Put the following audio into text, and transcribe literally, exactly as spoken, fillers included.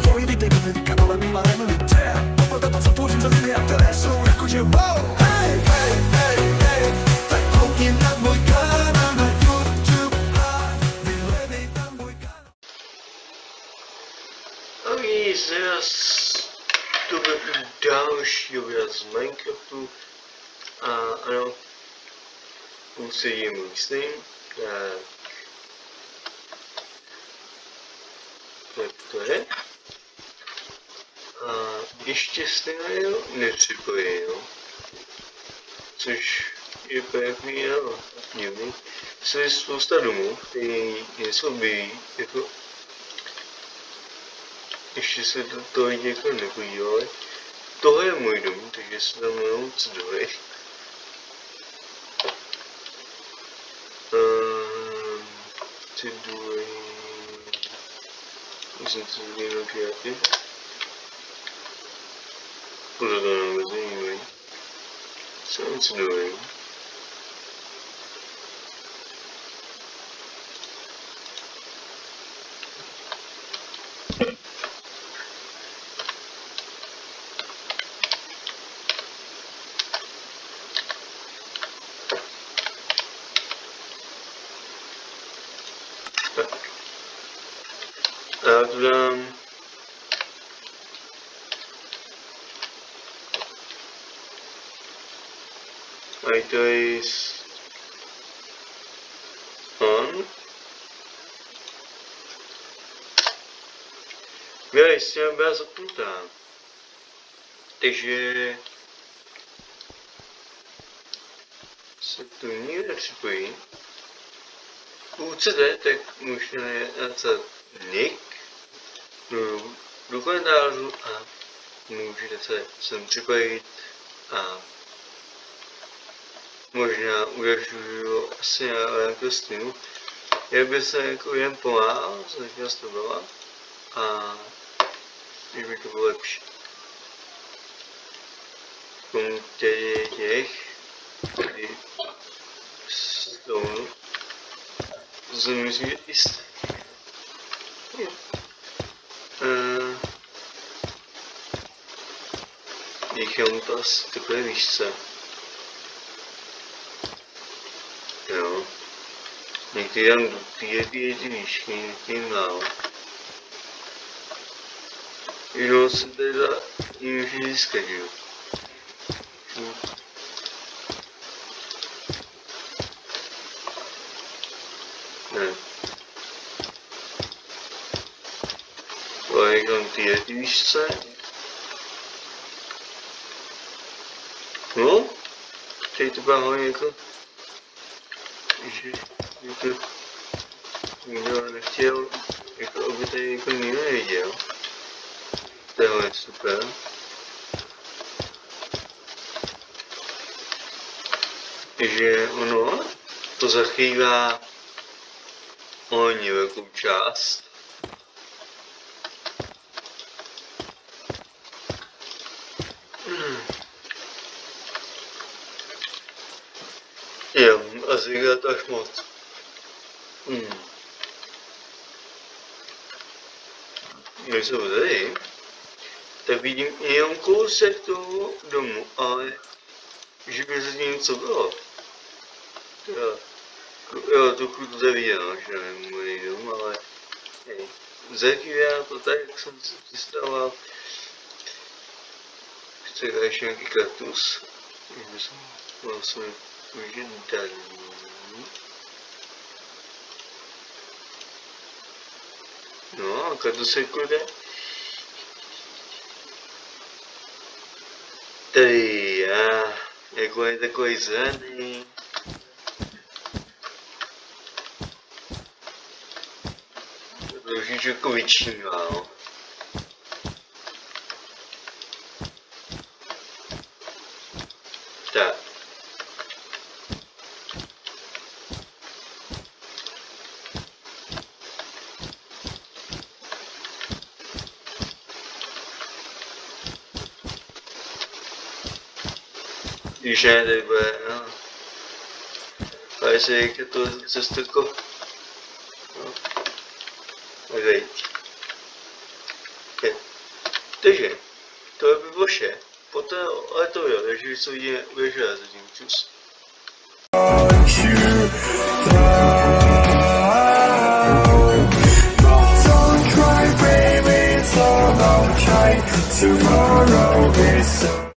voi vítejte v kanale Milarem T. Poprvé to, co tvořím za lidi a které jsou jakože wow. Hej, hej, hej, hej, tak koukni na můj kanál na YouTube a vyhledej tam můj kanál. Ok, zas to byl další obraz z Minecraftu a ano, usedím myslím, tak tak to je. A ještě jste nepřipojil, což je pěkný, no, divný. Je spousta domů, který něco objeví, jako ještě se do toho jako nepodívali. Tohle je můj dům, takže se tam jenom cdvoj. Um, cdvoj... Myslím, že to jenom kreativ. Pořád to nám zajímavé. Co je cdvoj? Já to dám iToys on. Byla jistě byla zapnutá, takže se to nikdy nepřipojí. Pokud chcete, tak můžete napsat nick do komentářů a můžete se sem připojit a možná uvěřuju asi na nějakou streamu, jak by se jako jen pomáhal, co začal studovat a když by to bylo lepší. Komu těch těch tady stonu jsem myslím, že jistý. Uh, Nechám to asi takové výšce. Jo. Někdy dám do té ty výšky, někdy málo. Jenom se teda může získat, jo. Hm. Ne. Nechám ty výšce. No, teď to bylo jako, že jako nikdo nechtěl, jako aby tady jako nikdo neviděl. Tohle je super. Že ono to zachrývá hodně velkou část. Jo, asi je to až moc. Hmm. Když jsou tady, tak vidím jenom kousek toho domu, ale že by se tím něco bylo. Jo, jo trochu to tady viděl, že nevím můj dům, ale hej. Zakývá to tak, jak jsem se představoval. Chci ještě nějaký kaktus. Vlastně vyžadání. No a kaktus se jde. Tady já, jako je takový zelený. Trošičku vyčnívá, no. Tak. Když ne, tady bude, no. A jestli je to cestko, no. Tak dejte. Okay. Takže, to by bylo vše. Poté, ale to jo, takže se uvidíme večer zatím. Čus. Tomorrow is